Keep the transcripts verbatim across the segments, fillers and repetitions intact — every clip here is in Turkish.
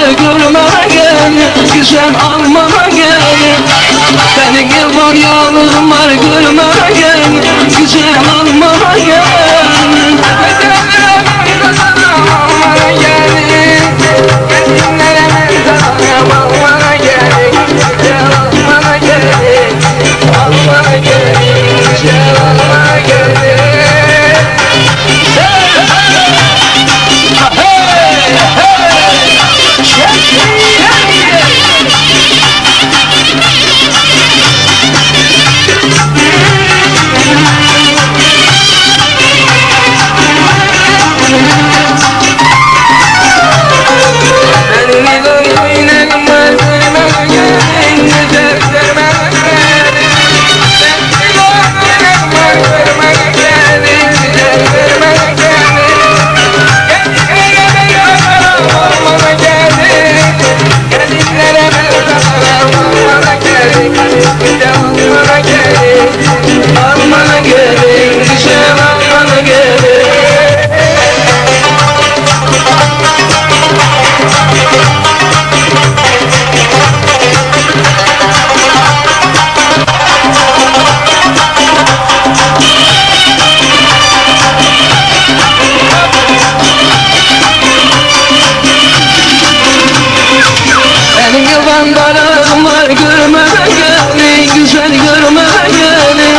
almalar görmeye gelin, güzel almana gelin. Benim yaban yağmurlar görmeye gelin, güzel almana gelin. Yalanlar görmeye gelin, güzel görmeye gelin.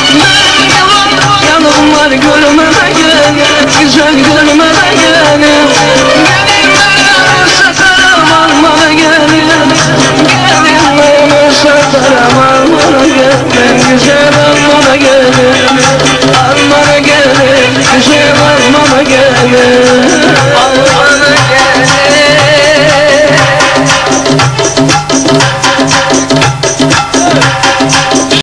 Yalanlar görmeye gelin, güzel görmeye gelin. Gelinlerimi satarım almana gelin, gelinlerimi satarım almana gelin, güzel almana gelin, almana gelin, güzel almana gelin.